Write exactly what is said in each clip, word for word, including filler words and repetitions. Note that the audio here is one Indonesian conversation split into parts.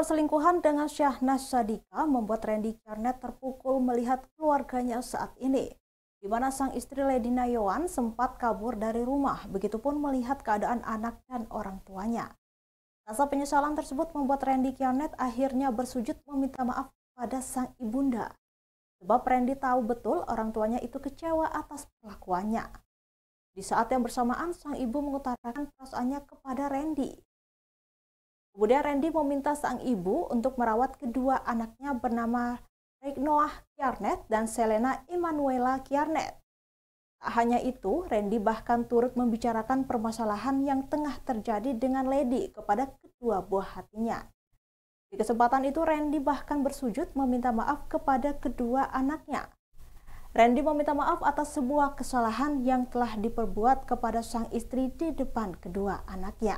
perselingkuhan dengan Syahnas Sadiqah membuat Randy Kjarnet terpukul melihat keluarganya saat ini, di mana sang istri Lady Nayawan sempat kabur dari rumah, begitupun melihat keadaan anak dan orang tuanya. Rasa penyesalan tersebut membuat Randy Kjarnet akhirnya bersujud meminta maaf pada sang ibunda. Sebab Randy tahu betul orang tuanya itu kecewa atas perlakuannya. Di saat yang bersamaan, sang ibu mengutarakan perasaannya kepada Randy. Kemudian Randy meminta sang ibu untuk merawat kedua anaknya bernama Reignoah Kjarnet dan Selena Emanuela Kjarnet. Tak hanya itu, Randy bahkan turut membicarakan permasalahan yang tengah terjadi dengan Lady kepada kedua buah hatinya. Di kesempatan itu, Randy bahkan bersujud meminta maaf kepada kedua anaknya. Randy meminta maaf atas sebuah kesalahan yang telah diperbuat kepada sang istri di depan kedua anaknya.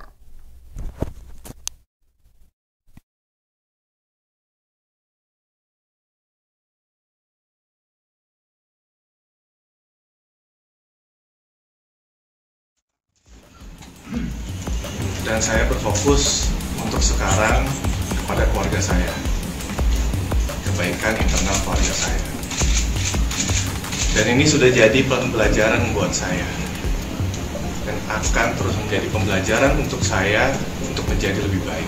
Dan saya berfokus untuk sekarang kepada keluarga saya, kebaikan internal keluarga saya. Dan ini sudah jadi pembelajaran buat saya, dan akan terus menjadi pembelajaran untuk saya untuk menjadi lebih baik.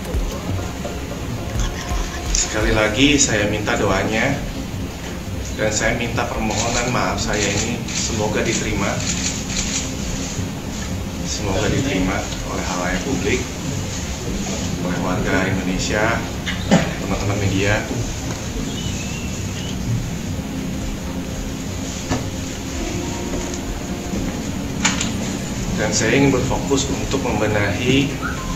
Sekali lagi saya minta doanya, dan saya minta permohonan maaf saya ini semoga diterima. Semoga diterima oleh halayak publik, oleh warga Indonesia, teman-teman media. Dan saya ingin berfokus untuk membenahi